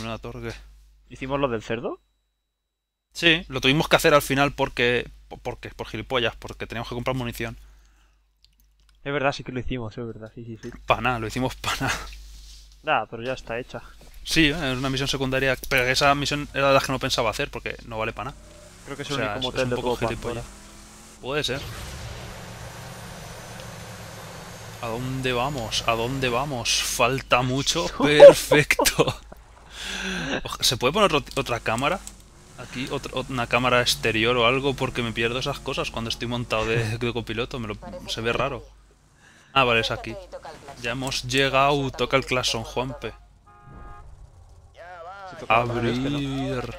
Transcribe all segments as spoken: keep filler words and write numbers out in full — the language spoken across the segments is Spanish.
menuda torgue. ¿Hicimos lo del cerdo? Sí, lo tuvimos que hacer al final porque... porque por gilipollas, porque teníamos que comprar munición. Es verdad, sí que lo hicimos, es verdad, sí, sí, sí. Pana, lo hicimos pana. Nada, pero ya está hecha. Sí, es una misión secundaria, pero esa misión era de las que no pensaba hacer porque no vale pana. Creo que es O el sea, único es, es motel un de poco todo gilipollas. Pandora. Puede ser. ¿A dónde vamos? ¿A dónde vamos? Falta mucho. Perfecto. ¿Se puede poner ot- otra cámara? Aquí, otra, una cámara exterior o algo, porque me pierdo esas cosas cuando estoy montado de, de copiloto. Me lo, se ve raro. Ah, vale, es aquí. Ya hemos llegado. Toca el claxon, Juanpe. Si toca la este, ¿no? Abrir.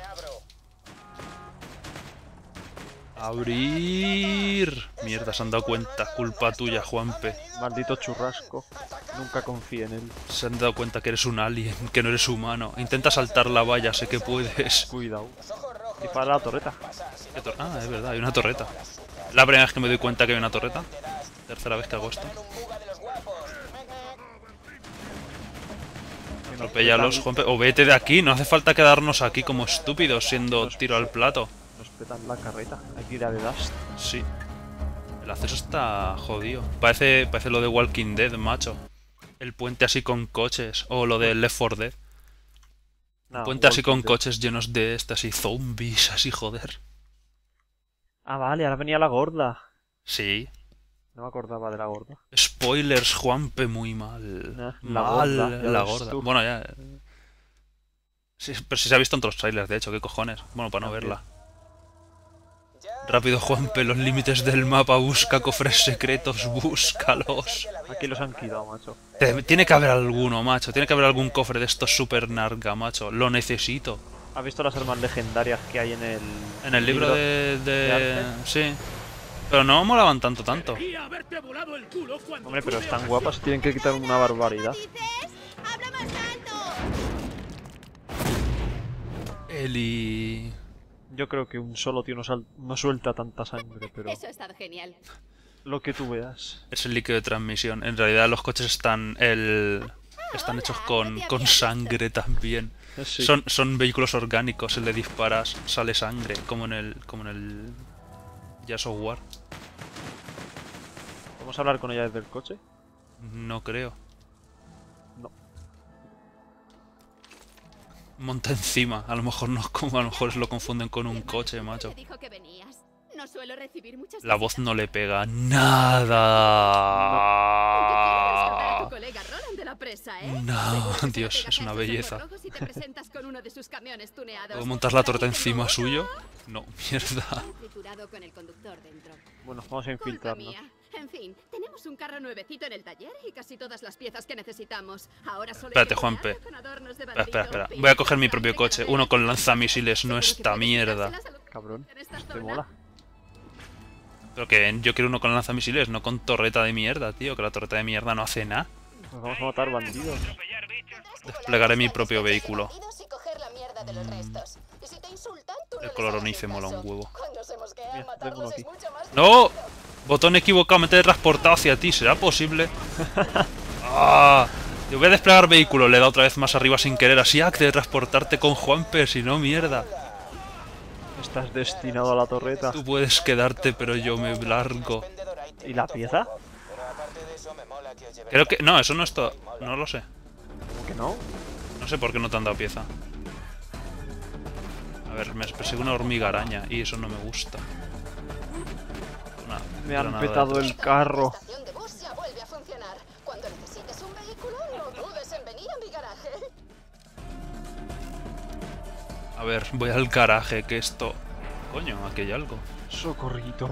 Abrir. Mierda, se han dado cuenta. Culpa tuya, Juanpe. Maldito churrasco. Nunca confíe en él. Se han dado cuenta que eres un alien, que no eres humano. Intenta saltar la valla, sé que puedes. Cuidado. Dispara la torreta. ¿Qué tor- ah, es verdad, hay una torreta. La primera vez que me doy cuenta que hay una torreta. Tercera vez que hago esto. Atropéllalos, Juanpe. O vete de aquí, no hace falta quedarnos aquí como estúpidos siendo tiro al plato. Nos petan la carreta. Hay que ir a The Dust. Sí. El acceso está jodido. Parece, parece lo de Walking Dead, macho. El puente así con coches. O lo de Left four Dead. Nah, Puente así Walking con Dead. coches llenos de estas y zombies, así joder. Ah, vale, ahora venía la gorda. Sí. No me acordaba de la gorda. Spoilers, Juanpe, muy mal. Nah, la mal, gorda, ya la ves gorda. tú. Bueno, ya. Sí, pero si se ha visto en otros trailers, de hecho, ¿qué cojones? Bueno, para no También. verla. Rápido, Juanpe, los límites del mapa, busca cofres secretos, búscalos. Aquí los han quitado, macho. Te- Tiene que haber alguno, macho. Tiene que haber algún cofre de estos super narga, macho. Lo necesito. ¿Has visto las armas legendarias que hay en el... En el libro de... de de... arte? Sí. Pero no molaban tanto, tanto. Hombre, pero están guapas y tienen que quitar una barbaridad. ¡Habla más alto! Eli... Yo creo que un solo tío no, sal- no suelta tanta sangre, pero Eso ha estado genial. lo que tú veas. Es el líquido de transmisión. En realidad los coches están... el... Están hechos con, con sangre también. Sí. Son, son vehículos orgánicos, si le disparas sale sangre, como en el... como en el... Gears of War. ¿Vamos a hablar con ella desde el coche? No creo. No. Monta encima, a lo mejor no, como a lo mejor lo confunden con un coche, macho. Te dijo que venías. No suelo recibir muchas La voz visitas. no le pega Te quiero rescatar a tu nada. colega Roland de la presa, ¿eh? No, Seguro que se Dios, le pega es una gestos belleza. emborrojos si te presentas con uno de sus camiones tuneados. ¿Puedo montar la torreta Repite encima como suyo? No, mierda. uno, triturado con el conductor dentro. Bueno, vamos a Culpa infiltrarnos. mía. En fin, tenemos un carro nuevecito en el taller y casi todas las piezas que necesitamos. Ahora solo hay Espérate, que Juanpe. llenarlo con adornos de Espera, espera, espera. bandido, Voy a coger mi pintas, propio sangre, coche. caramelos. Uno con lanzamisiles, no Seguro que esta puedes mierda. quitárselas a los Cabrón, en esta te zona. mola. Pero que yo quiero uno con lanzamisiles, no con torreta de mierda, tío. Que la torreta de mierda no hace nada. Nos vamos a matar bandidos. Desplegaré mi propio vehículo. Y coger la mierda de los restos. Y si te insultan, tú no El les color hagas onice ni mola un caso. huevo. Cuando se mosquean, Mira, matarlos tengo uno es aquí. mucho más ¡No! Botón equivocado, me he transportado hacia ti. ¿Será posible? ¡Ah! Yo voy a desplegar vehículo. Le he dado otra vez más arriba sin querer. Así, ah, de transportarte con Juanpe, si no, mierda. Estás destinado a la torreta. Tú puedes quedarte, pero yo me largo. ¿Y la pieza? Creo que... No, eso no es todo. No lo sé. ¿Cómo que no? No sé por qué no te han dado pieza. A ver, me persigue una hormiga araña y eso no me gusta. Una Me han granada de petado atrás. el carro. La estación de bus ya vuelve a funcionar. Cuando necesites un vehículo, no dudes en venir a mi garaje. A ver, voy al garaje, que esto... Coño, aquí hay algo. Socorrito.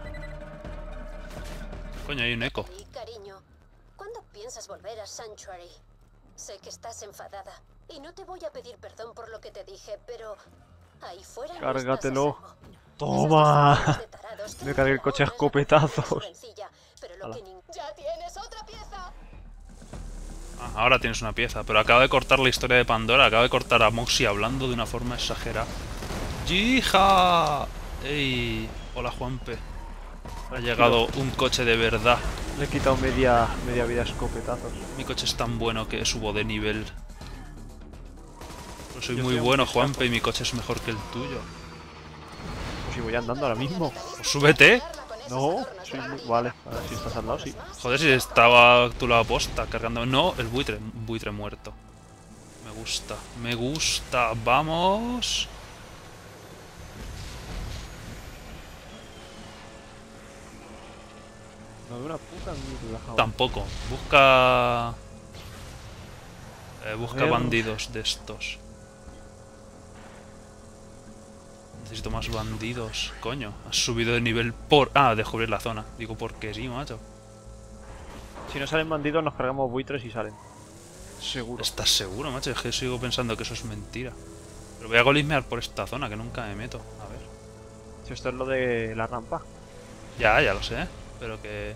Coño, hay un eco. Y cariño, ¿cuándo piensas volver a Sanctuary? Sé que estás enfadada y no te voy a pedir perdón por lo que te dije, pero ahí fuera no estás a Cárgatelo. salvo. ¡Toma! Esas dos de tarados que Me no cargué el te coche a ahorran la escopetazos. vida es sencilla, pero lo Ala. que nin- ¡Ya tienes otra pieza! Ah, ahora tienes una pieza, pero acaba de cortar la historia de Pandora, acaba de cortar a Moxie hablando de una forma exagerada. ¡Yija! ¡Ey! Hola, Juanpe. Ha llegado un coche de verdad. Le he quitado media, media vida a escopetazos. Mi coche es tan bueno que subo de nivel. Pues soy Yo muy estoy bueno, muy Juanpe, y mi coche es mejor que el tuyo. Pues si voy andando ahora mismo. Pues súbete. No, soy muy... Vale, a ver si estás al lado, sí. Joder, si estaba a tu lado posta cargando. No, el buitre, buitre muerto. Me gusta, me gusta. Vamos. No veo una puta mierda. Javi. Tampoco. Busca... Eh, busca ver. bandidos de estos. Necesito más bandidos. Coño, has subido de nivel por... Ah, descubrir la zona. Digo, porque sí, macho. Si no salen bandidos, nos cargamos buitres y salen. Seguro. ¿Estás seguro, macho? Es que sigo pensando que eso es mentira. Pero voy a golismear por esta zona, que nunca me meto. A ver. Si esto es lo de la rampa. Ya, ya lo sé. Pero que...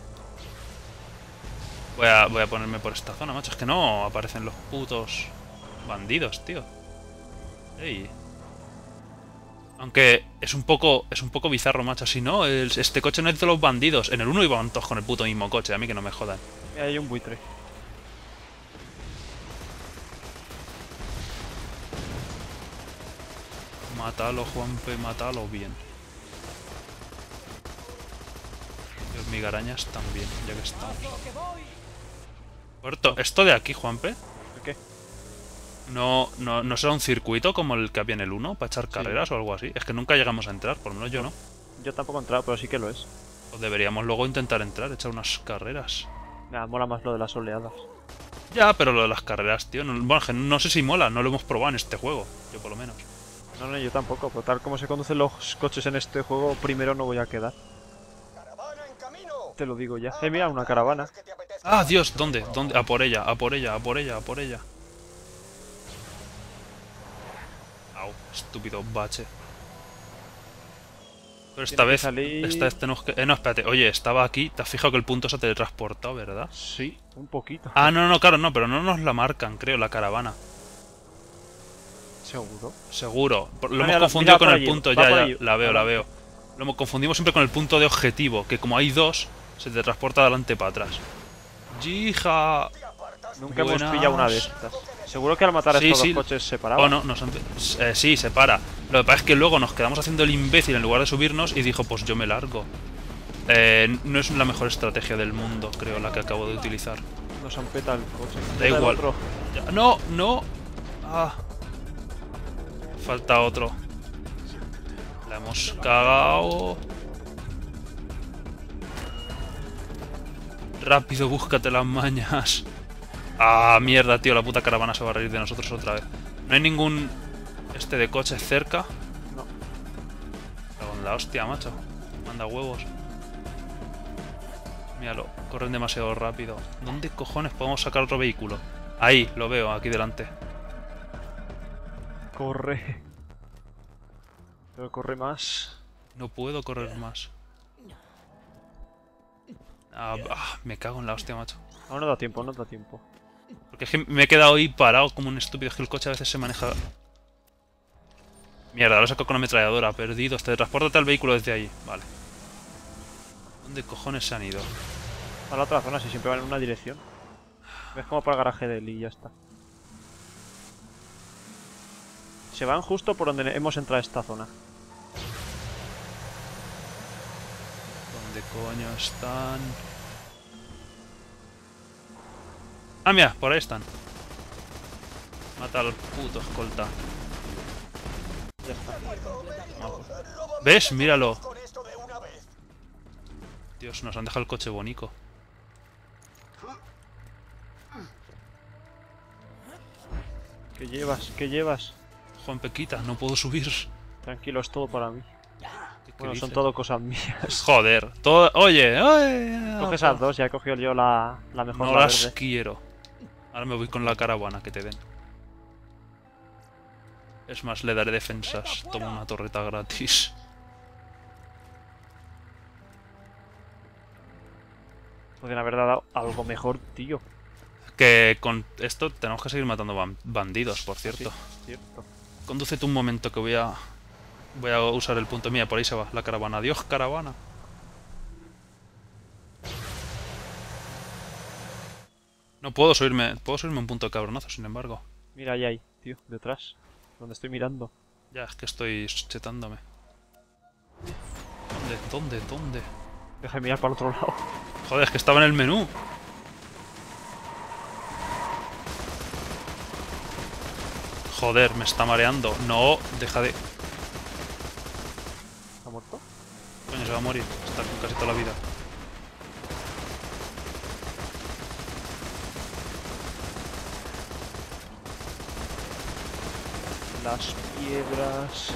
Voy a, voy a ponerme por esta zona, macho. Es que no aparecen los putos bandidos, tío. Ey. Aunque es un poco es un poco bizarro, macho. Si no, el- este coche no es de los bandidos. En el uno iban todos con el puto mismo coche. A mí que no me jodan. Mira, hay un buitre. Mátalo, Juanpe, mátalo bien. Y hormigarañas también, ya que estamos. Puerto, esto de aquí, Juanpe, ¿El qué? ¿no, no, no será un circuito como el que había en el uno para echar Sí. carreras o algo así? Es que nunca llegamos a entrar, por lo menos yo no. Yo tampoco he entrado, pero sí que lo es. Pues deberíamos luego intentar entrar, echar unas carreras. Me mola más lo de las oleadas. Ya, pero lo de las carreras, tío, no, bueno, que no sé si mola, no lo hemos probado en este juego, yo por lo menos. No, no, yo tampoco. Pero tal como se conducen los coches en este juego, primero no voy a quedar. Te lo digo ya. Eh, mira, una caravana. Ah, Dios, ¿dónde? ¿Dónde? A por ella, a por ella, a por ella, a por ella. Au, estúpido bache. Pero esta Tiene que vez, salir- esta vez tenemos que... Eh, no, espérate, oye, estaba aquí, te has fijado que el punto se ha teletransportado, ¿verdad? Sí, un poquito. Ah, no, no, claro, no, pero no nos la marcan, creo, la caravana. Seguro. Seguro. Por- Lo Ah, hemos mira, confundido mira con por el allí, punto, va ya, por ya, allí. la veo, la Adelante. veo. Lo hemos- confundimos siempre con el punto de objetivo, que como hay dos, se te transporta adelante para atrás. ¡Yija! Nunca hemos Buenas. pillado una de estas. Seguro que al matar a Sí, estos sí. dos coches separados. Oh, no, nos han- eh, sí, se para. Lo que pasa es que luego nos quedamos haciendo el imbécil en lugar de subirnos y dijo, pues yo me largo. Eh, no es la mejor estrategia del mundo, creo, la que acabo de utilizar. Nos han petado el coche. Da Peta el igual. otro. Ya- No, no. Ah. Falta otro. La hemos cagado. Rápido, búscate las mañas. Ah, mierda, tío, la puta caravana se va a reír de nosotros otra vez. No hay ningún... Este de coches cerca. No. Cago en la hostia, macho. Manda huevos. Míralo, corren demasiado rápido. ¿Dónde cojones podemos sacar otro vehículo? Ahí, lo veo, aquí delante. Corre. Pero corre más. No puedo correr más. Ah, ah, me cago en la hostia, macho. No, no da tiempo, no da tiempo. Porque es que me he quedado ahí parado como un estúpido. Es que el coche a veces se maneja... Mierda, lo saco con la ametralladora. Perdidos. Teletranspórtate al vehículo desde ahí. Vale. ¿Dónde cojones se han ido? A la otra zona, si siempre van en una dirección. Ves como para el garaje de él y ya está. Se van justo por donde hemos entrado a esta zona. ¿Dónde coño están? Ah, mira, por ahí están. Mata al puto escolta. Ya está. ¿Ves? Míralo. Dios, nos han dejado el coche bonito. ¿Qué llevas? ¿Qué llevas? Juan Pequita, no puedo subir. Tranquilo, es todo para mí. ¿Qué- qué Bueno, son dices? todo cosas mías. Joder, todo... Oye, oye. Coge esas dos, ya he cogido yo la, la mejor, No la las verde. quiero. Ahora me voy con la caravana que te den. Es más, le daré defensas. Toma una torreta gratis. Podrían haber dado algo mejor, tío. Que con esto tenemos que seguir matando ban- bandidos, por cierto. Sí, cierto. Condúcete un momento que voy a... Voy a usar el punto. Mira, por ahí se va la caravana. Adiós, caravana. No puedo subirme... Puedo subirme a un punto de cabronazo, sin embargo. Mira, ahí hay, tío, detrás. Donde estoy mirando. Ya, es que estoy chetándome. ¿Dónde? ¿Dónde? ¿Dónde? Deja de mirar para el otro lado. Joder, es que estaba en el menú. Joder, me está mareando. No, deja de... ¿Está muerto? Coño, se va a morir. Está con casi toda la vida. Las piedras...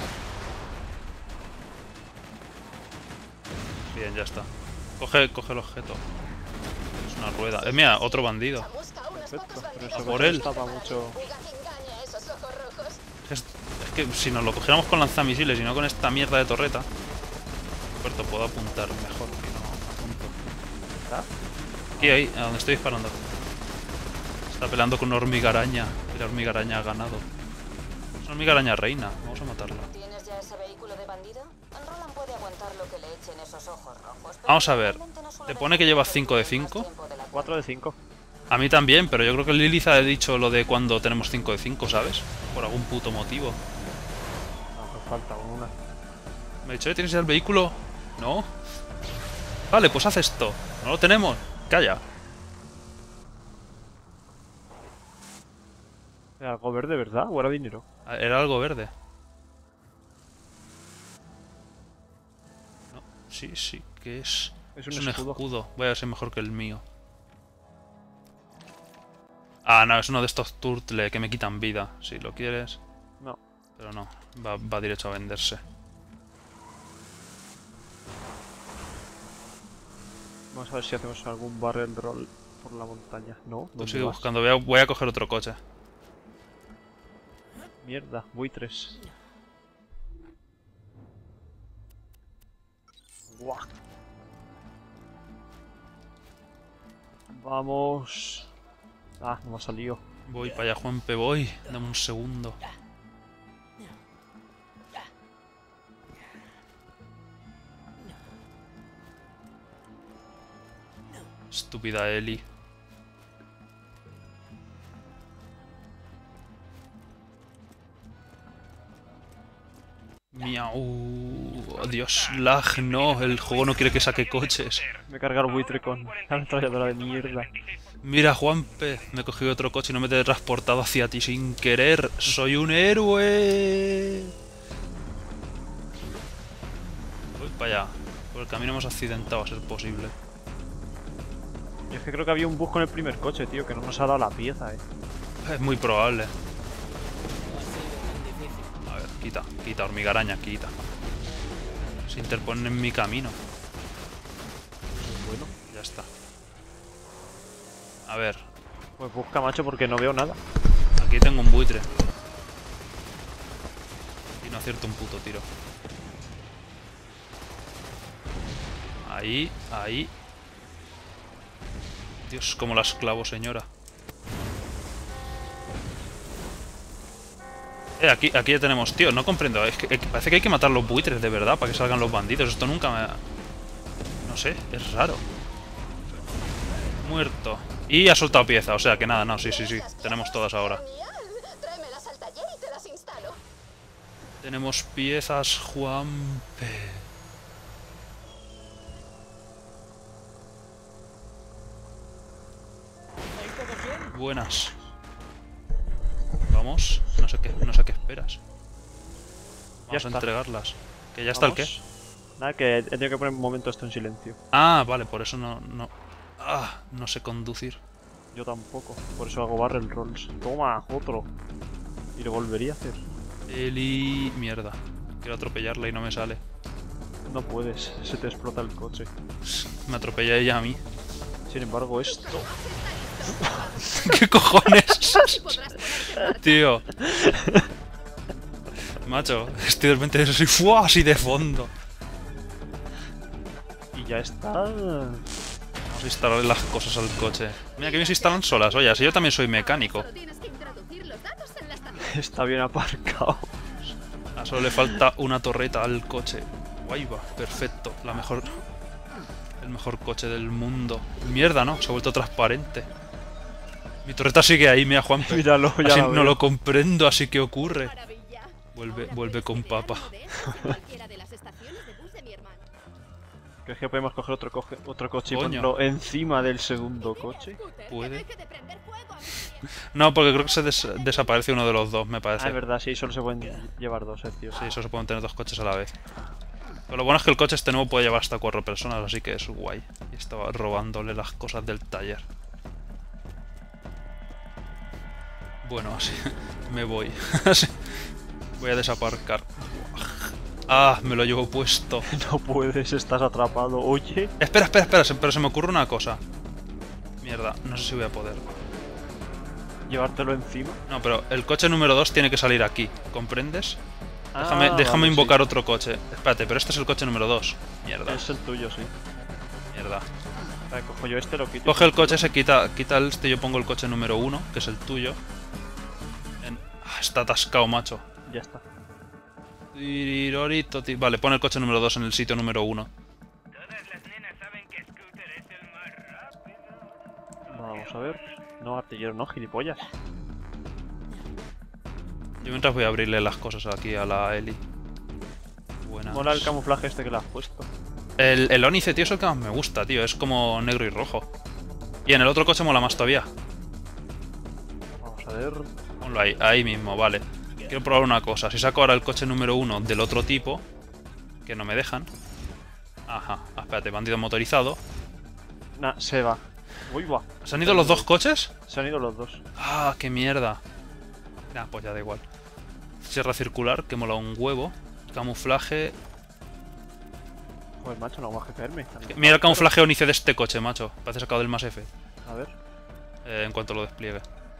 Bien, ya está. Coge, coge el objeto. Es una rueda. Eh, mira, otro bandido. Perfecto, pero eso Por me él. costaba mucho... Es, es que si nos lo cogiéramos con lanzamisiles y no con esta mierda de torreta... Roberto, puedo apuntar mejor que no apunto. ¿Está? Aquí, ahí, a donde estoy disparando. Está peleando con una hormiga araña. Y la hormiga araña ha ganado. Es una hormiga araña reina. Vamos a matarla. ¿Tienes ya ese vehículo de bandido? Roland puede aguantar lo que le echen esos ojos rojos. Vamos a ver. ¿Te pone que lleva cinco de cinco? cuatro de cinco. A mí también, pero yo creo que Lilith ha dicho lo de cuando tenemos cinco de cinco, ¿sabes? Por algún puto motivo. No, pues falta una. Me ha dicho, ¿eh? ¿Tienes ya el vehículo? ¿No? Vale, pues haz esto. ¿No lo tenemos? Calla. ¿Era algo verde, verdad? ¿O era dinero? Era algo verde. No, sí, sí, que es... Es un, es un escudo. escudo. Voy a ser mejor que el mío. Ah, no, es uno de estos turtle que me quitan vida. Si lo quieres. No. Pero no, va, va derecho a venderse. Vamos a ver si hacemos algún barrel roll por la montaña. No, Tú ¿dónde sigue vas? buscando, voy a, voy a coger otro coche. Mierda, buitres. Guau. Vamos. Ah, no me ha salido. Voy para allá, Juanpe, voy. Dame un segundo. Estúpida Eli. Miau. Dios, lag, no. El juego no quiere que saque coches. Me he cargado el buitre con la ametralladora de mierda. Mira, Juanpe, me he cogido otro coche y no me he transportado hacia ti sin querer. ¡Soy un héroe! Voy para allá. Por el camino hemos accidentado a ser posible. Yo es que creo que había un bug con el primer coche, tío, que no nos ha dado la pieza, eh. Es muy probable. A ver, quita, quita, hormiga araña, quita. Se interponen en mi camino. Bueno, Ya está. A ver, pues busca, macho, porque no veo nada. aquí tengo un buitre. Y no acierto un puto tiro. Ahí, ahí. Dios, como las clavo, señora. Eh, aquí, aquí ya tenemos, tío, no comprendo. Es que, eh, parece que hay que matar los buitres de verdad para que salgan los bandidos. Esto nunca me... No sé, es raro. Muerto. Y ha soltado pieza, o sea que nada, no, sí, sí, sí. Tenemos todas ahora. Genial. Tráemelas al taller y te las instalo. Tenemos piezas, Juanpe. Buenas. Vamos, no sé qué, no sé qué esperas. Vamos Ya a está. entregarlas. ¿Que ya está el qué? Vamos. Nada, que he tenido que poner un momento esto en silencio. Ah, vale, por eso no, no. Ah, no sé conducir. Yo tampoco, por eso hago barrel rolls. Toma, otro. Y lo volvería a hacer. Eli... Mierda. Quiero atropellarla y no me sale. No puedes, se te explota el coche. Me atropella ella a mí. Sin embargo, esto... ¿Qué cojones? Podrás ponerte en marcha. Tío. Macho, estoy de repente así, ¡fua! Así de fondo. Y ya está. Vamos a instalarle las cosas al coche. Mira que bien se instalan solas. Oye, así yo también soy mecánico. Solo tienes que introducir los datos en la estación. Está bien aparcado. A solo le falta una torreta al coche. Guay va, perfecto. La mejor... El mejor coche del mundo. Mierda, ¿no? Se ha vuelto transparente. Mi torreta sigue ahí, mira, Juanpe. Míralo, ya Así la no veo. lo comprendo, así que ocurre. Maravilla. Vuelve, Ahora vuelve puedes con idear papa. uno de estos en cualquiera de las estaciones de bus de mi hermano. ¿Crees que podemos coger otro, coge- otro coche y Coño. ponerlo encima del segundo coche? Scooter, Puede. que deje de prender fuego a mi pie. No, porque creo que se des- desaparece uno de los dos, me Ah, parece. es verdad, sí, solo se pueden llevar dos, eh, tío. Sí, eso se pueden tener dos coches a la vez. Pero lo bueno es que el coche este nuevo puede llevar hasta cuatro personas, así que es guay. Y estaba robándole las cosas del taller. Bueno, así me voy. Así. Voy a desaparcar. Ah, me lo llevo puesto. No puedes, estás atrapado. Oye, Espera, espera, espera, se- pero se me ocurre una cosa. Mierda, no sé si voy a poder. llevártelo encima. No, pero el coche número dos tiene que salir aquí, ¿comprendes? Déjame, Ah, déjame vale, invocar sí. otro coche. Espérate, pero este es el coche número dos. Mierda, Es el tuyo, sí. mierda. Vale, cojo yo este, lo quito. Coge el coche, se quita, quita el este, yo pongo el coche número uno, que es el tuyo. En- Ah, está atascado, macho. Ya está. Tiriroritoti. Vale, pon el coche número dos en el sitio número uno. Todas las nenas saben que Scooter es el más rápido. Vamos a ver. No, artillero, no, gilipollas. Yo mientras voy a abrirle las cosas aquí a la Eli. Buenas. Mola el camuflaje este que le has puesto. El, el Onice, tío, es el que más me gusta, tío. Es como negro y rojo. Y en el otro coche mola más todavía. Vamos a ver. Ponlo ahí, ahí mismo, vale. Quiero probar una cosa. Si saco ahora el coche número uno del otro tipo, que no me dejan. Ajá, ah, espérate, bandido motorizado. Nah, se va. Uy, va. ¿Se han ido los dos coches? Se han ido los dos. Ah, qué mierda. Nah, pues ya da igual. Sierra circular, que mola un huevo. Camuflaje. Joder, macho, no vamos a caerme. Mira el camuflaje Onice de este coche, macho. Parece sacado del Mass F. A ver. Eh, en cuanto lo despliegue.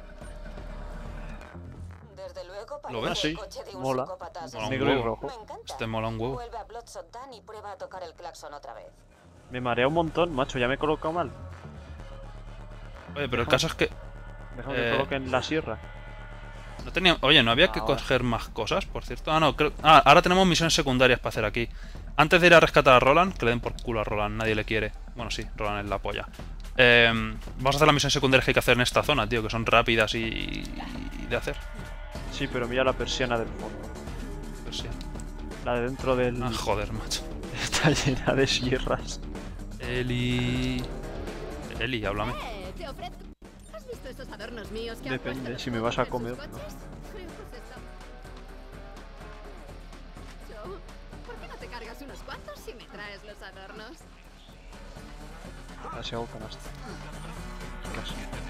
Desde luego, ¿Lo parece ves? Sí, el coche de un mola. psicópata Mola un asesino. Negro y huevo. rojo. Me encanta. Este mola un huevo. Vuelve a Bloodshot Dan y prueba a tocar el claxon otra vez. Me marea un montón, macho, ya me he colocado mal. Oye, pero el caso es que... Déjame que Eh. coloque en la sierra. No tenía... Oye, ¿no había que Ahora. coger más cosas, por cierto? Ah, no, creo... Ah, ahora tenemos misiones secundarias para hacer aquí. Antes de ir a rescatar a Roland, que le den por culo a Roland, nadie le quiere. Bueno, sí, Roland es la polla. Eh, vamos a hacer las misiones secundarias que hay que hacer en esta zona, tío, que son rápidas y, y de hacer. Sí, pero mira la persiana del fondo. Pues sí. La de dentro del... Ah, joder, macho. Está llena de sierras. Eli... Eli, háblame. Eh, te ofrezco. ¿Has visto estos adornos míos que han Depende, puesto los si me vas a jóvenes en comer, sus coches? Creo que está- Yo, ¿por qué no te cargas unos cuantos si me traes los adornos? Casi hago canasta. Casi.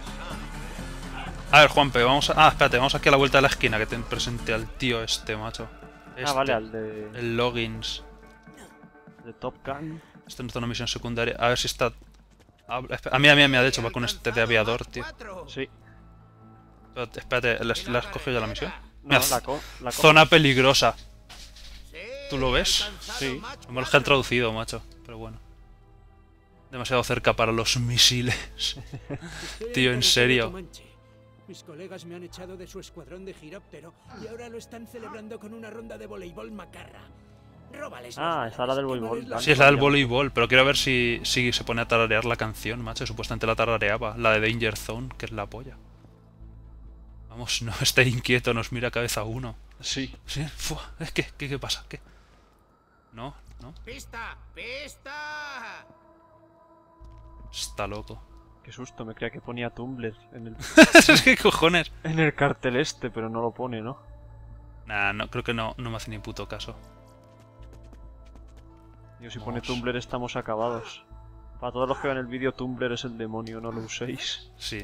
A ver, Juanpe, vamos a... Ah, espérate, vamos aquí a la vuelta de la esquina, que te presente al tío este, macho. Ah, Este, vale, al de, El Logins. de Top Gun. Esto no está en una misión secundaria. A ver si está... Habla- esp- Ah, mira, mira, mira, de hecho, va con este de aviador, tío. Sí. Espérate, espérate, ¿le le has cogido ya la misión? No, Mira, la, co la co Zona peligrosa. ¿Tú lo ves? Sí. Hemos dejado traducido, macho. Pero bueno. Demasiado cerca para los misiles. Tío, en serio. Mis colegas me han echado de su escuadrón de giróptero y ahora lo están celebrando con una ronda de voleibol macarra. Róbales. Ah, esa la del voleibol. Sí, es la del voleibol, pero quiero ver si, si se pone a tararear la canción, macho. Supuestamente la tarareaba, la de Danger Zone, que es la polla. Vamos, no esté inquieto, nos mira cabeza uno. Sí. Sí, fua, ¿eh? ¿Qué, qué, qué pasa? ¿Qué? No, no, ¡Pista! ¡Pista! está loco. Qué susto, me creía que ponía Tumblr en el, ¿Qué cojones? en el cartel este, pero no lo pone, ¿no? Nah, no, creo que no, no me hace ni puto caso. Digo, si pone Vamos. Tumblr estamos acabados. Para todos los que vean el vídeo, Tumblr es el demonio, no lo uséis. Sí.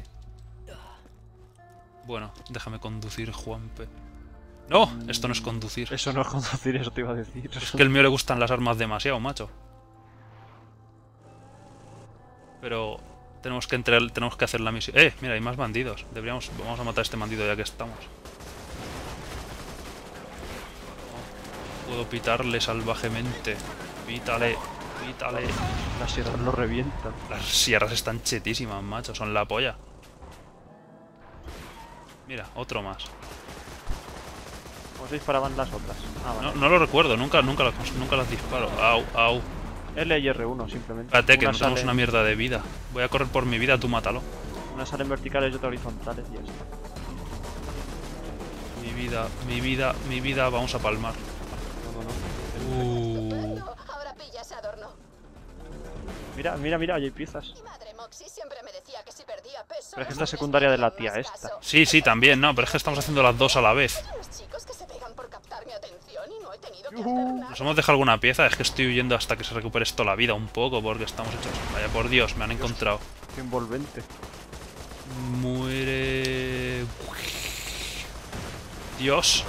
Bueno, déjame conducir, Juanpe. ¡No! Esto no es conducir. Eso no es conducir, eso te iba a decir. Es que al mío le gustan las armas demasiado, macho. Pero tenemos que entrar, tenemos que hacer la misión. ¡Eh! Mira, hay más bandidos. Deberíamos, vamos a matar a este bandido ya que estamos. Puedo pitarle salvajemente. Pítale, pítale. Las sierras lo revientan. Las sierras están chetísimas, macho. Son la polla. Mira, otro más. ¿Cómo se disparaban las otras? Ah, vale. No, no lo recuerdo, nunca, nunca, las, nunca las disparo. Au, au. L y R uno, simplemente. Espérate, que una no tenemos sale- una mierda de vida. Voy a correr por mi vida, tú mátalo. Una salen verticales y otra horizontales y ya está. Mi vida, mi vida, mi vida, vamos a palmar. No, no, no. Uh, Estupendo. Ahora pilla ese adorno. Mira, mira, mira, ahí hay piezas. Mi madre Moxie siempre me decía que si perdía peso... Pero es que es los la hombres secundaria de la me tía hacían más esta. caso. sí, sí, también, no, pero es que estamos haciendo las dos a la vez. Hay unos chicos que se pegan por captar mi atención y no he tenido que Yujú. hacer nada. ¿Nos hemos dejado alguna pieza? Es que estoy huyendo hasta que se recupere esto la vida un poco, porque estamos hechos... Vaya por Dios, me han encontrado. Qué envolvente. Muere... Dios.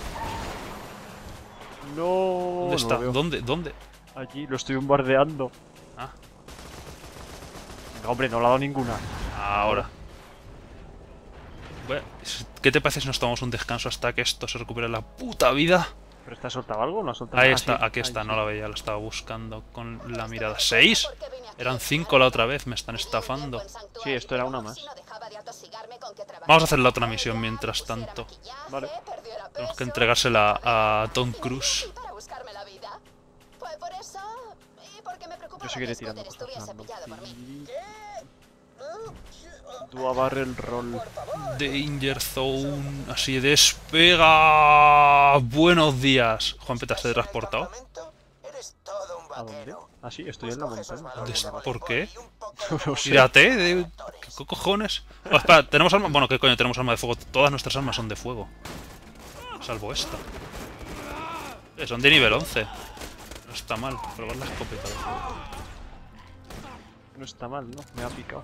No. ¿Dónde no está? lo veo. ¿Dónde? ¿Dónde? Allí, lo estoy bombardeando. Ah, Venga, hombre, no le ha dado ninguna. ahora. Bueno, ¿qué te parece si nos tomamos un descanso hasta que esto se recupere la puta vida? ¿Pero está soltado algo o no ha soltado Ahí nada? está, Ah, sí. aquí está, Ahí no sí. la veía, la estaba buscando con la mirada. ¿Seis? Eran cinco la otra vez, me están estafando. Sí, esto era una más. Vamos a hacer la otra misión mientras tanto. Vale. Tenemos que entregársela a Tom Cruise. Yo seguiré tirando cosas random. Dua Barrel Roll. Danger Zone. Así despega. Buenos días. Juanpe, ¿te has teletransportado? ¿A dónde? Ah, sí, estoy en la montaña. Des- ¿Por qué? No sé. Tírate. De... ¿Qué cojones? Oh, espera, ¿tenemos arma? Bueno, ¿qué coño? Tenemos arma de fuego. Todas nuestras armas son de fuego. Salvo esta. Eh, son de nivel once. No está mal. Probar la escopeta de fuego. No está mal, ¿no? Me ha picado.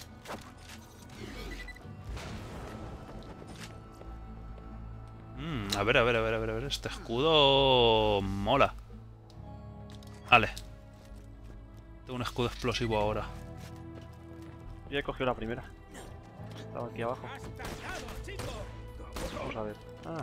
Mm, a ver, a ver, a ver, a ver, a ver. Este escudo mola. Vale. Tengo un escudo explosivo ahora. Ya he cogido la primera. Estaba aquí abajo. Vamos a ver. Ah.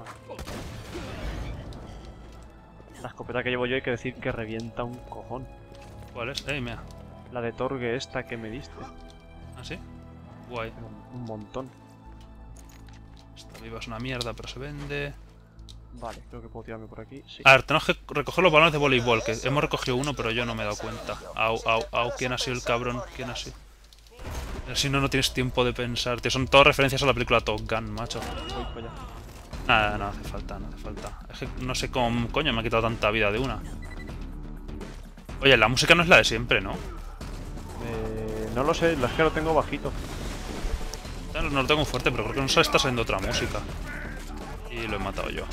La escopeta que llevo yo hay que decir que revienta un cojón. ¿Cuál es? Eh, mira. La de Torgue esta que me diste. ¿Ah, sí? Guay. Pero un montón. Esta viva es una mierda, pero se vende. Vale, creo que puedo tirarme por aquí. Sí. A ver, tenemos que recoger los balones de voleibol, que hemos recogido uno, pero yo no me he dado cuenta. Au, au, au, ¿quién ha sido el cabrón? ¿Quién ha sido? Si no, no tienes tiempo de pensar, tío. Son todas referencias a la película Top Gun, macho. Voy para allá. Nada, no hace falta, no hace falta. Es que no sé cómo coño me ha quitado tanta vida de una. Oye, la música no es la de siempre, ¿no? Eh, no lo sé, es que lo tengo bajito. No lo tengo fuerte, pero creo que no se está saliendo otra música. Y lo he matado yo.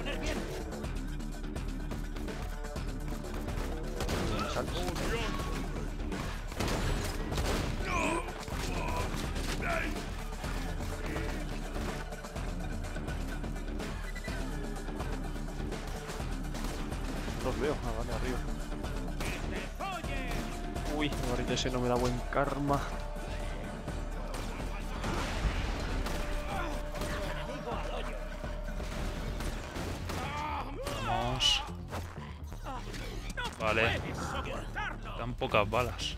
¿Dónde sales? Los veo, ah, vale, arriba. Uy, el barril ese no me da buen karma. Vamos. Vale. Dan pocas balas.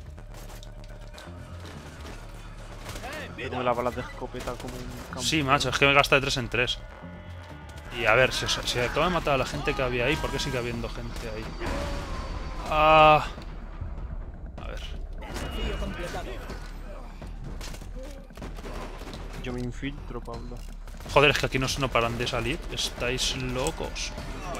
Tengo las balas de escopeta como un campo. Sí, macho, es que me gasta de tres en tres. Y a ver, si, si acabo de matar a la gente que había ahí, ¿por qué sigue habiendo gente ahí? Ah... A ver. Yo me infiltro, Pablo. Joder, es que aquí no, no paran de salir. Estáis locos.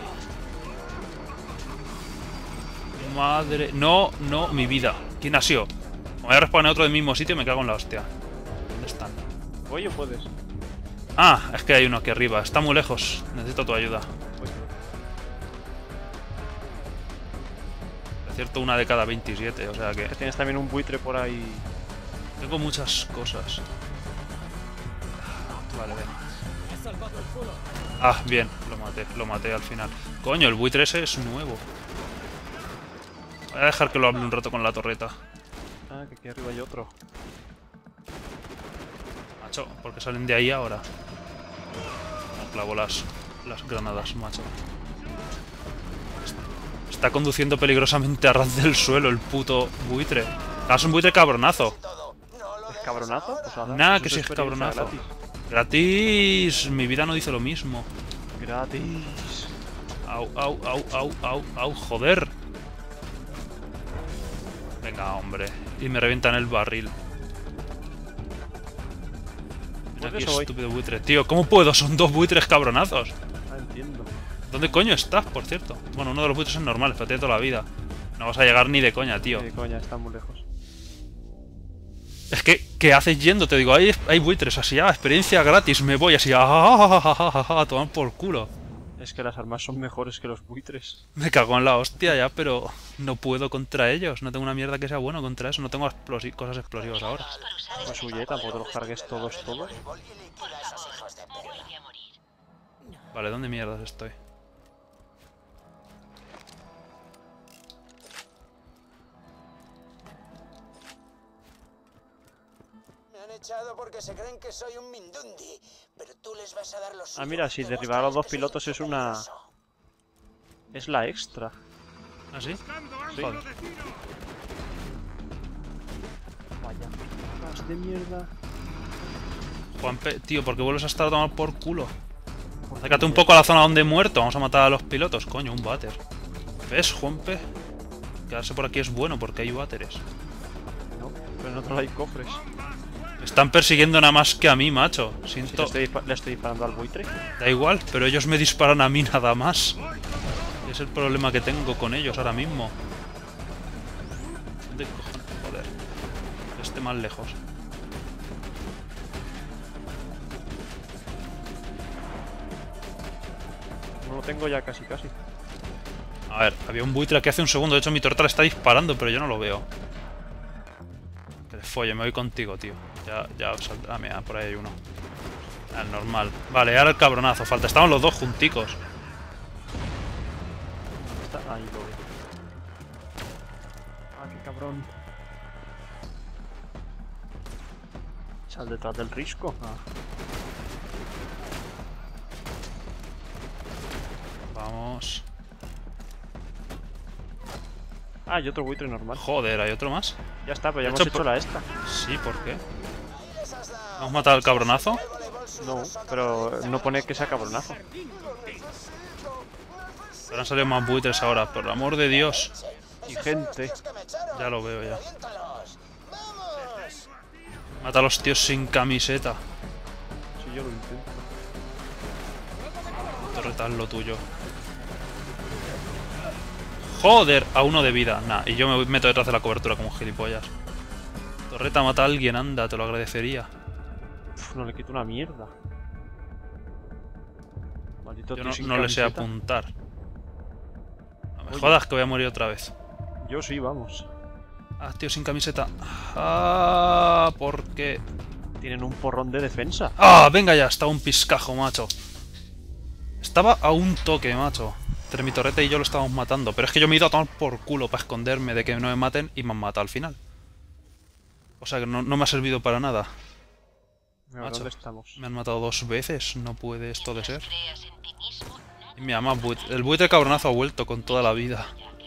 Madre... No, no, mi vida. ¿Quién ha sido? Me voy a respawnar otro del mismo sitio y me cago en la hostia. ¿Dónde están? Oye, puedes. Ah, es que hay uno aquí arriba. Está muy lejos. Necesito tu ayuda. Oye. Es cierto, una de cada veintisiete, o sea que... Que tienes también un buitre por ahí. Tengo muchas cosas. Vale, ven. Ah, bien, lo maté, lo maté al final. Coño, el buitre ese es nuevo. Voy a dejar que lo hable un rato con la torreta. Ah, que aquí arriba hay otro. Macho, ¿por qué salen de ahí ahora? No clavo las, las granadas, macho. Está conduciendo peligrosamente a ras del suelo el puto buitre. Ah, es un buitre cabronazo. ¿Es cabronazo? Pues nada, Nah, eso que sí es experiencia cabronazo. Gratis. Gratis. Mi vida no dice lo mismo. Gratis. Au, au, au, au, au, au, joder. Venga, hombre. Y me revientan el barril. Pues Aquí, eso voy. estúpido buitre. Tío, ¿cómo puedo? Son dos buitres cabronazos. Ah, entiendo. ¿Dónde coño estás, por cierto? Bueno, uno de los buitres es normal, pero tiene toda la vida. No vas a llegar ni de coña, tío. Sí, coña, está muy lejos. Es que, ¿qué haces yendo? Te digo, hay, hay buitres así, ah, experiencia gratis, me voy así, ah, ah, ah, ah, ah, a tomar por culo. Es que las armas son mejores que los buitres. Me cago en la hostia ya, pero no puedo contra ellos. No tengo una mierda que sea bueno contra eso. No tengo explosi- cosas explosivas ahora. Pues huye, tampoco te los cargues todos, todos. Vale, ¿dónde mierdas estoy? Me han echado porque se creen que soy un mindundi, pero tú les vas a dar los Ah, mira, si derribar a los dos pilotos es una... Es la extra. ¿Ah, sí? Sí. Joder. Vaya. Más de mierda. Juanpe, tío, ¿por qué vuelves a estar a tomar por culo? Acércate un poco a la zona donde he muerto. Vamos a matar a los pilotos. Coño, un váter. ¿Ves, Juanpe? Quedarse por aquí es bueno porque hay váteres. No, pero en otro hay cofres. Me están persiguiendo nada más que a mí, macho. Si Siento... le, estoy, dispa- le estoy disparando al buitre. Da igual, pero ellos me disparan a mí nada más. Es el problema que tengo con ellos ahora mismo. ¿Dónde cojones? Joder. Este más lejos. No lo tengo ya casi, casi. A ver, había un buitre aquí hace un segundo. De hecho, mi torta le está disparando, pero yo no lo veo. Que le folle, me voy contigo, tío. Ya, ya saldrá. Ah, mira, por ahí hay uno. El normal. Vale, ahora el cabronazo. Falta. Estaban los dos junticos. Está ahí, lo veo. Ah, qué cabrón. Sal detrás del risco. Ah. Vamos. Ah, y otro buitre normal. Joder, ¿hay otro más? Ya está, pero ya De hemos hecho, hecho por- la esta. Sí, ¿por qué? ¿Hemos matado al cabronazo? No, pero no pone que sea cabronazo. Pero han salido más buitres ahora, por el amor de Dios. Y gente. Ya lo veo ya. Mata a los tíos sin camiseta. Si yo lo intento. Torreta es lo tuyo. Joder, a uno de vida. Nah, y yo me meto detrás de la cobertura como un gilipollas. Torreta, mata a alguien, anda, te lo agradecería. Uf, no le quito una mierda. Maldito Yo tío no, sin no le sé camiseta. apuntar. No me Oye. jodas que voy a morir otra vez. Yo sí, vamos. Ah, tío sin camiseta. Ah, ¿por qué? Tienen un porrón de defensa. Ah, venga ya, estaba un piscajo, macho. Estaba a un toque, macho. Entre mi torreta y yo lo estábamos matando. Pero es que yo me he ido a tomar por culo para esconderme de que no me maten y me han matado al final. O sea que no, no me ha servido para nada. Mira, Macho. ¿dónde estamos? Me han matado dos veces, no puede esto de ser. Y mira, más buitre. El buitre cabronazo ha vuelto con toda la vida.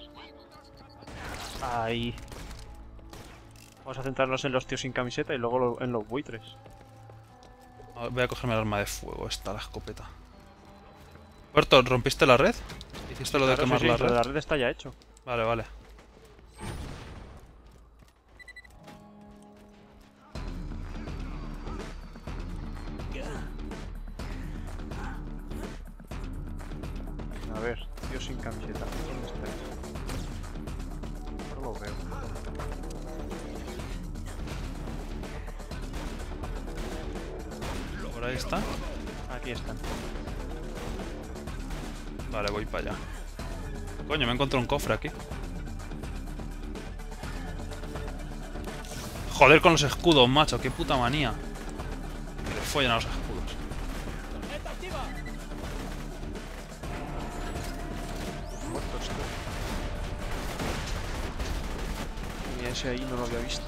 Ahí. Vamos a centrarnos en los tíos sin camiseta y luego lo- en los buitres. A ver, voy a cogerme el arma de fuego, esta, la escopeta. Puerto, ¿rompiste la red? ¿Hiciste lo de Claro, quemar sí, sí, la lo de red? la red está ya hecho. Vale, vale. A ver, tío sin camiseta. ¿Dónde está? No lo veo. Por ahí está. Aquí están. Vale, voy para allá. Coño, me he encontrado un cofre aquí. Joder con los escudos, macho, qué puta manía. Que le follen a los escudos. Muerto estoy. Y ese ahí no lo había visto.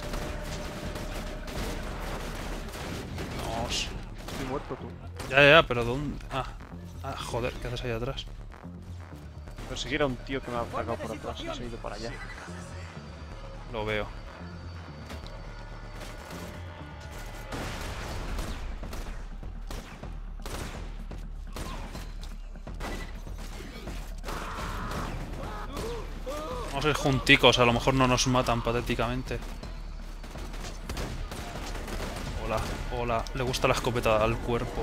Vamos. Estoy muerto tú. Ya, ya, ya, pero ¿dónde? Ah, ah, joder, ¿qué haces ahí atrás? Perseguir a un tío que me ha atacado por atrás y se ha ido para allá. Lo veo. Vamos a ir junticos, a lo mejor no nos matan patéticamente. Hola, hola. Le gusta la escopeta al cuerpo.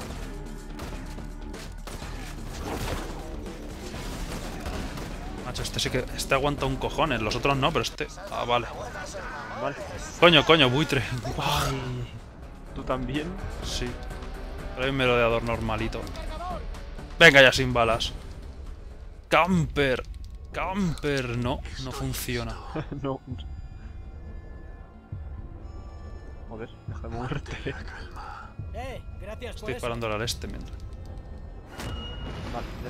Macho, este sí que... Este aguanta un cojones. Los otros no, pero este... Ah, vale. Vale. Coño, coño, buitre. Ay, ¿tú también? Sí. Pero hay un merodeador normalito. Venga ya sin balas. Camper. Camper. No, no funciona. No. Joder, deja de moverte. Eh, gracias Estoy disparándole al este mientras. Vale, ya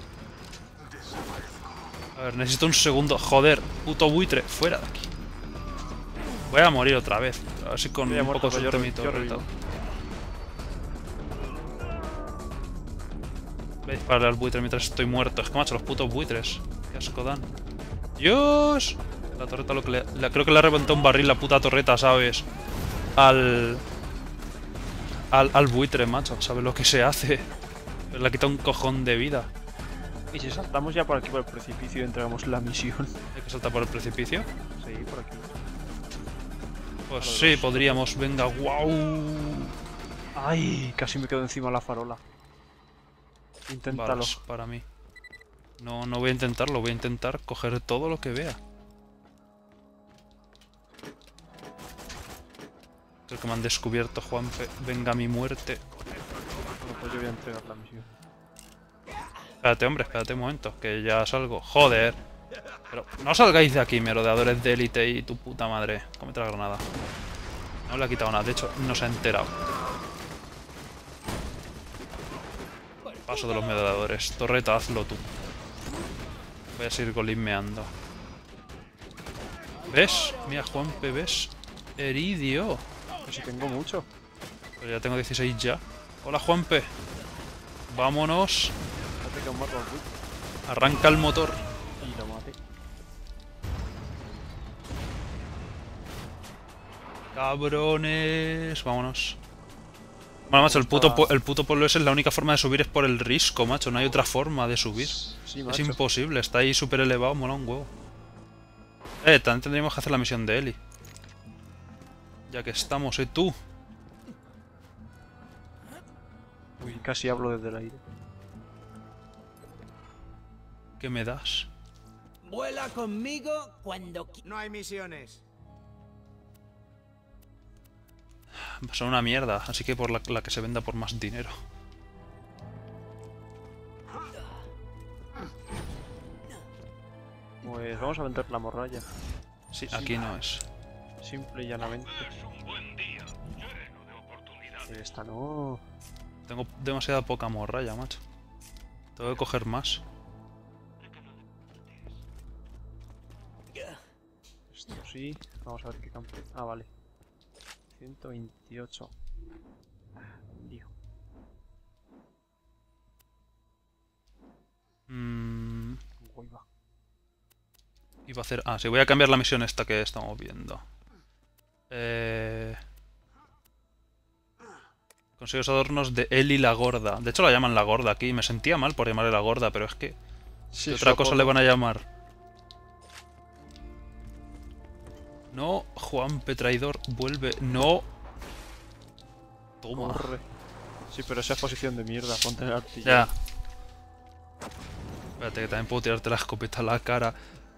está. A ver, necesito un segundo. Joder, puto buitre. Fuera de aquí. Voy a morir otra vez. A ver si con Yo ya he un muerto, poco de pero yo suerte mi revivo, yo torreta. revivo. Voy a dispararle al buitre mientras estoy muerto. Es que, macho, los putos buitres. Qué asco dan. ¡Dios! La torreta lo que le... la- creo que le ha reventado un barril la puta torreta, ¿sabes? Al... Al, al buitre, macho. ¿Sabes lo que se hace? Le ha quitado un cojón de vida. Y si saltamos ya por aquí por el precipicio y entregamos la misión. Hay que saltar por el precipicio. Sí, por aquí. Pues sí, podríamos. Venga, wow. Ay, casi me quedo encima de la farola. Inténtalo. Balas para mí. No, no voy a intentarlo. Voy a intentar coger todo lo que vea. Creo que me han descubierto, Juanfe. Venga mi muerte. Bueno, pues yo voy a entregar la misión. Espérate, hombre, espérate un momento. Que ya salgo. Joder. Pero no salgáis de aquí, merodeadores de élite y tu puta madre. Cómete la granada. No le ha quitado nada. De hecho, no se ha enterado. Paso de los merodeadores. Torreta, hazlo tú. Voy a seguir golismeando. ¿Ves? Mira, Juanpe, ¿ves? Heridio. Pues si tengo mucho. Pero ya tengo dieciséis ya. Hola, Juanpe. Vámonos. Fíjate que aún mato al buitre. Arranca el motor. Y lo maté. Cabrones. Vámonos. Bueno, macho, el puto, pu- el puto pueblo ese es la única forma de subir es por el risco, macho. No hay otra forma de subir. Sí, Es macho. imposible. Está ahí súper elevado. Mola un huevo. Eh, también tendríamos que hacer la misión de Eli. Ya que estamos, ¿eh? Tú. Uy, casi hablo desde el aire. ¿Qué me das? Vuela conmigo cuando qui- No hay misiones. Son una mierda, así que por la, la que se venda por más dinero. Pues vamos a vender la morralla. Sí, aquí no es. Simple y llanamente. Esta no. Tengo demasiada poca morralla, macho. Tengo que coger más. Esto sí. Vamos a ver qué campo. Ah, vale. ciento veintiocho. Tío. Mm, Uy, va. iba a hacer... Ah, sí, voy a cambiar la misión esta que estamos viendo. Eh... Consigue los adornos de Eli la Gorda. De hecho la llaman la Gorda aquí. Me sentía mal por llamarle la Gorda, pero es que... Sí, ¿qué otra su cosa apodo. le van a llamar? No, Juanpe traidor, vuelve. No. Toma. Corre. Sí, pero esa es posición de mierda. Ponte el artillo. Ya. Espérate, que también puedo tirarte la escopeta a la cara.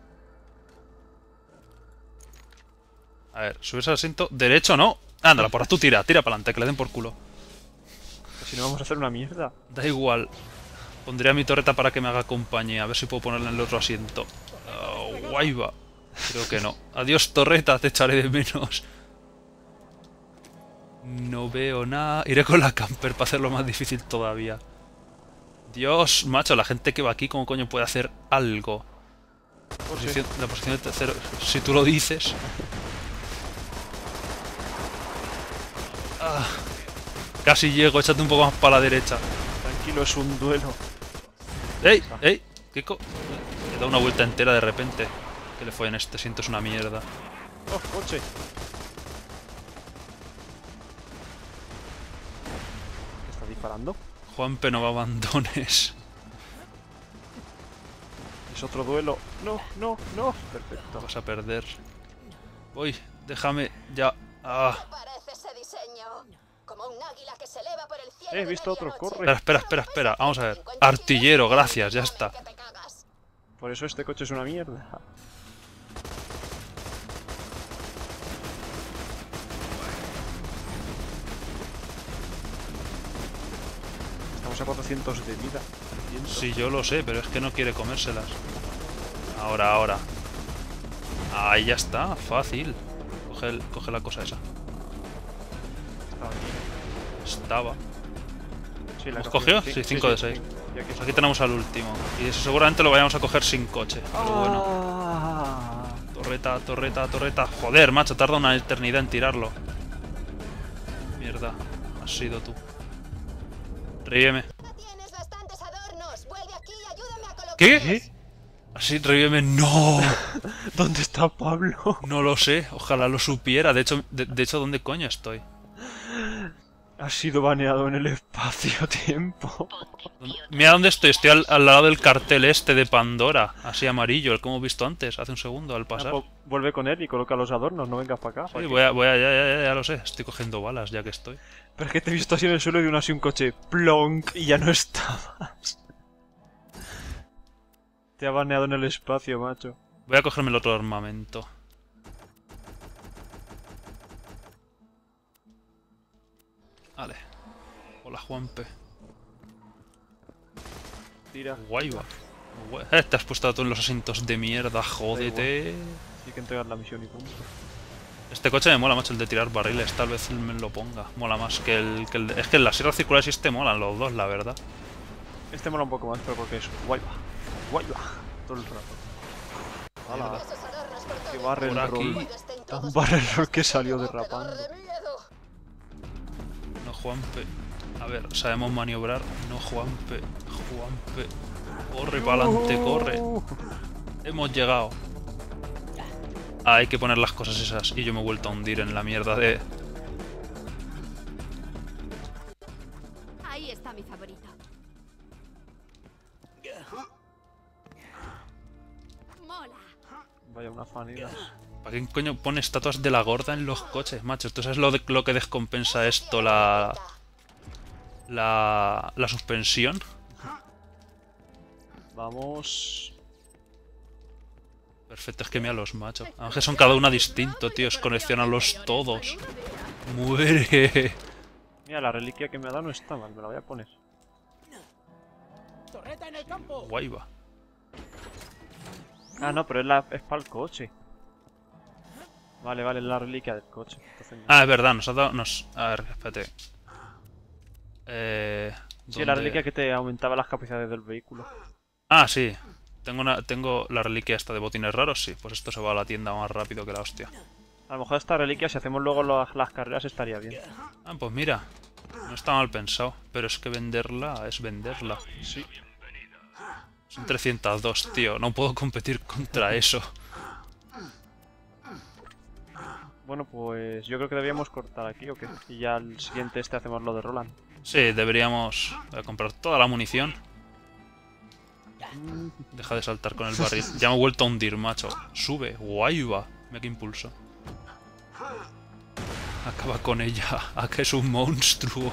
A ver, subirse al asiento. Derecho, no. Ándala, por tú tira, tira para adelante, que le den por culo. Que si no vamos a hacer una mierda. Da igual. Pondré a mi torreta para que me haga compañía. A ver si puedo ponerla en el otro asiento. Oh, guay va. Creo que no. Adiós, torreta, te echaré de menos. No veo nada. Iré con la camper para hacerlo más difícil todavía. Dios, macho, la gente que va aquí, ¿cómo coño puede hacer algo? Posición- la posición de tercero, si tú lo dices. Ah, casi llego, échate un poco más para la derecha. Tranquilo, es un duelo. ¡Ey! ¡Ey! ¿Qué co...? Le da una vuelta entera de repente. ¿Qué le fue en este? Siento es una mierda. ¡Oh, coche! ¿Qué está disparando? Juanpe, no me abandones. Es otro duelo. No, no, no. Perfecto. Vas a perder. Voy, déjame ya. Ah, Parece ese diseño. águila que se eleva por el cielo Eh, he de visto otro, medianoche. corre. Espera, espera, espera, espera. Vamos a ver. Artillero, gracias, ya está. Que te cagas. Por eso este coche es una mierda. Estamos a cuatrocientos de vida. trescientos. Sí, yo lo sé, pero es que no quiere comérselas. Ahora, ahora. Ahí ya está, fácil. Coge, el- coge la cosa esa. Estaba aquí. Estaba. Sí, la ¿Hemos he cogido? Sí, Sí, sí, cinco sí, de seis. sí. Y aquí Pues está. aquí tenemos al último. Y eso seguramente lo vayamos a coger sin coche. Pero bueno. Ah. Torreta, torreta, torreta. Joder, macho, tarda una eternidad en tirarlo. Mierda, has sido tú. Revíveme. Tienes bastantes adornos. Vuelve aquí y ayúdame a colocar. ¿Qué? Así, revíveme. ¡No! ¿Dónde está Pablo? No lo sé, ojalá lo supiera. De hecho, de, de hecho, ¿dónde coño estoy? Has sido baneado en el espacio-tiempo. ¿Dónde- Mira dónde estoy. Estoy al, al lado del cartel este de Pandora. Así amarillo, el que hemos visto antes, hace un segundo, al pasar. Ah, pues vuelve con él y coloca los adornos, no vengas para acá. Sí, Joaquín. voy a, voy a, ya, ya, ya, ya lo sé. Estoy cogiendo balas ya que estoy. Pero es que te he visto así en el suelo y de un así un coche plonk y ya no estabas. Te ha baneado en el espacio, macho. Voy a cogerme el otro armamento. Vale. Hola, Juanpe. Tira. Guay, va. Guay. Eh, te has puesto tú en los asientos de mierda, jódete. Hay que entregar la misión y punto. Este coche me mola, macho, el de tirar barriles. Tal vez él me lo ponga. Mola más que el... Que el de- Es que en las sierras circulares y este molan los dos, la verdad. Este mola un poco más, pero porque es guay va. Guay va. Todo el rato. Hala. Esos adornos por todo Que el barre el Por rol. aquí. Estén Tan todos barre el juntos, rol que te salió tengo que derrapando. dar de miedo. No, Juanpe. A ver, sabemos maniobrar. No, Juanpe. Juanpe. Corre para adelante, corre. Hemos llegado. Ah, hay que poner las cosas esas. Y yo me he vuelto a hundir en la mierda de... Ahí está mi favorito. Mola. Vaya unas fanidas. ¿Para qué coño pone estatuas de la gorda en los coches, macho? ¿Tú sabes lo, de, lo que descompensa esto? La... La... La suspensión. Vamos. Perfecto, es que mira los machos. Aunque son cada una distinto, tío. Es coleccionarlos todos. Muere. Mira, la reliquia que me ha dado no está mal, me la voy a poner. ¡Torreta en el campo! Guay va. Ah, no, pero es, la, es para el coche. Vale, vale, es la reliquia del coche. Entonces, Ah, es verdad, nos ha dado... Nos... A ver, espérate. Eh... sí, la ¿dónde? reliquia que te aumentaba las capacidades del vehículo. Ah, sí. Tengo, una, tengo la reliquia esta de botines raros, sí. Pues esto se va a la tienda más rápido que la hostia. A lo mejor esta reliquia, si hacemos luego las, las carreras, estaría bien. Ah, pues mira. No está mal pensado. Pero es que venderla es venderla. Sí. Son trescientos dos, tío. No puedo competir contra eso. Bueno, pues yo creo que deberíamos cortar aquí, ¿o qué? Y ya al siguiente este hacemos lo de Roland. Sí, deberíamos voy a comprar toda la munición. Deja de saltar con el barril. Ya me he vuelto a hundir, macho. Sube. Guay va. Mira qué impulso. Acaba con ella. A que es un monstruo.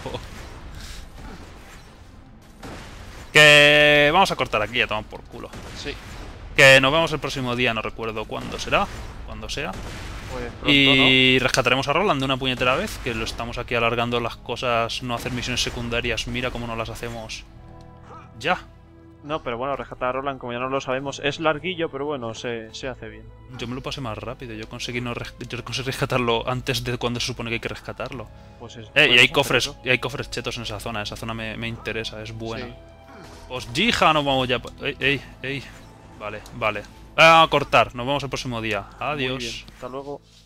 Que vamos a cortar aquí, ya tomamos por culo. Sí. Que nos vemos el próximo día, no recuerdo cuándo será. Cuando sea. Pues pronto, Y rescataremos a Roland de una puñetera vez. Que lo estamos aquí alargando las cosas. No hacer misiones secundarias. Mira cómo no las hacemos. Ya. ¿no? No, pero bueno, rescatar a Roland, como ya no lo sabemos, es larguillo, pero bueno, se, se hace bien. Yo me lo pasé más rápido. Yo conseguí, no res- yo conseguí rescatarlo antes de cuando se supone que hay que rescatarlo. Pues es, Eh, y hay podemos cofres, hacer y hay cofres chetos en esa zona. Esa zona me, me interesa, es buena. Sí. Pues Jija, nos vamos ya. pa- Ey, ey, ey. Vale, vale. Vamos a cortar. Nos vemos el próximo día. Muy bien. Adiós. Hasta luego.